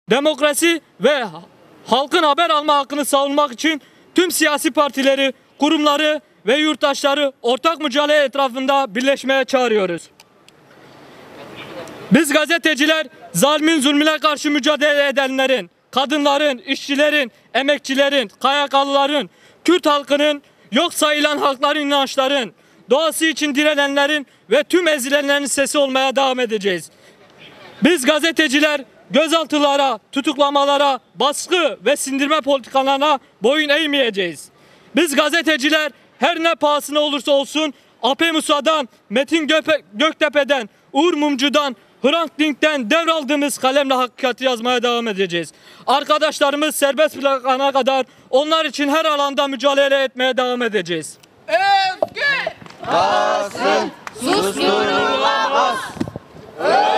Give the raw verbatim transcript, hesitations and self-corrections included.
Demokrasi ve halkın haber alma hakkını savunmak için tüm siyasi partileri, kurumları ve yurttaşları ortak mücadele etrafında birleşmeye çağırıyoruz. Biz gazeteciler zalimin zulmüne karşı mücadele edenlerin, kadınların, işçilerin, emekçilerin, K Y K'lıların, Kürt halkının, yok sayılan halkların, inançların, doğası için direnenlerin ve tüm ezilenlerin sesi olmaya devam edeceğiz. Biz gazeteciler gözaltılara, tutuklamalara, baskı ve sindirme politikalarına boyun eğmeyeceğiz. Biz gazeteciler her ne pahasına olursa olsun A P Musa'dan, Metin Göpe, Göktepe'den, Uğur Mumcu'dan, Hrant Dink'ten devraldığımız kalemle hakikati yazmaya devam edeceğiz. Arkadaşlarımız serbest bırakana kadar onlar için her alanda mücadele etmeye devam edeceğiz. Öfke! Basın susturulamaz.